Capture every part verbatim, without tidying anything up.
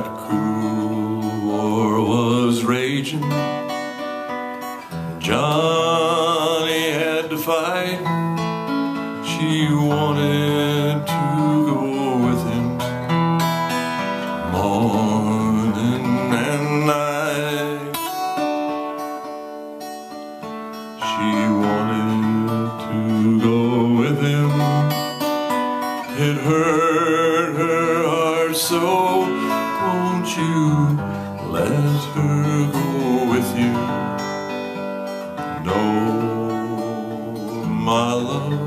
That cruel war was raging. Johnny had to fight. She wanted to go with him morning and night. She wanted to go with him. It hurt her heart so. Won't you let her go with you? No, my love.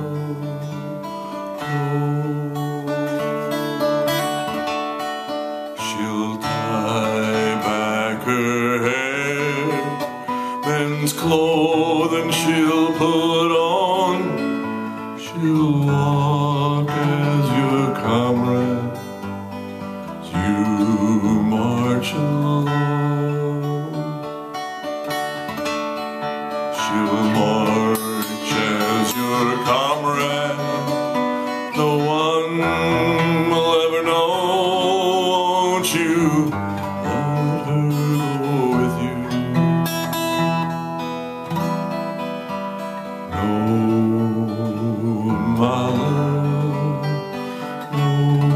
She'll tie back her hair, men's clothing she'll put on. She'll walk as your comrade as you march along. She'll march as your comrade. No one will ever know. Won't you let her go with you? No, my love, no.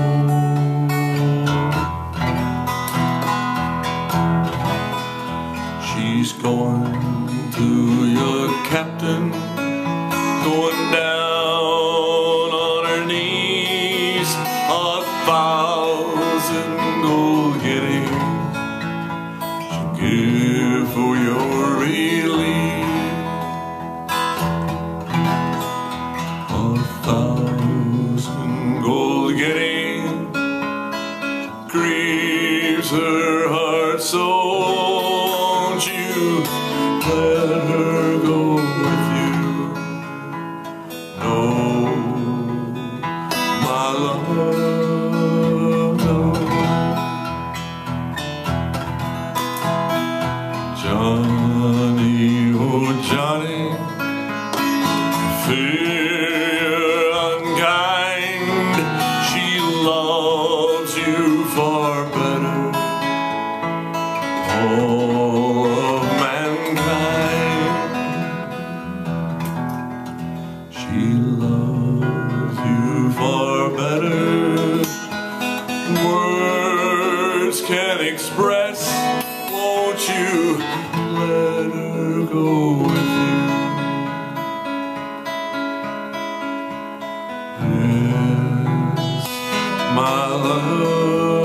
She's going to your captain, going down on her knees, a thousand gold guineas she'll give for your relief. A thousand gold guineas grieves her heart so. Won't you let her go with you? No, my love, no. Johnny, oh Johnny, fear unkind. She loves you far better. All of mankind. She loves you far better. Words can't express. Won't you let her go with you? Yes, my love.